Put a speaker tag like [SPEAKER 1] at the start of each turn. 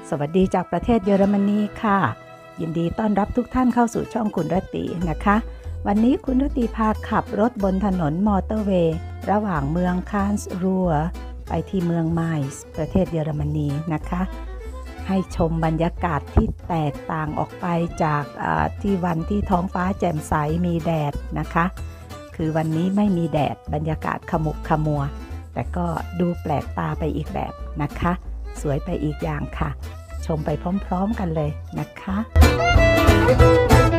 [SPEAKER 1] สวัสดีจากประเทศเยอรมนีค่ะยินดีต้อนรับทุกท่านเข้าสู่ช่องคุณรตีนะคะวันนี้คุณรตีพาขับรถบนถนนมอเตอร์เวย์ระหว่างเมืองคาร์ลส์รูห์ไปที่เมืองไมซ์ประเทศเยอรมนีนะคะให้ชมบรรยากาศที่แตกต่างออกไปจากที่วันที่ท้องฟ้าแจ่มใสมีแดดนะคะคือวันนี้ไม่มีแดดบรรยากาศขมุกขมัวแต่ก็ดูแปลกตาไปอีกแบบนะคะสวยไปอีกอย่างค่ะชมไปพร้อมๆกันเลยนะคะ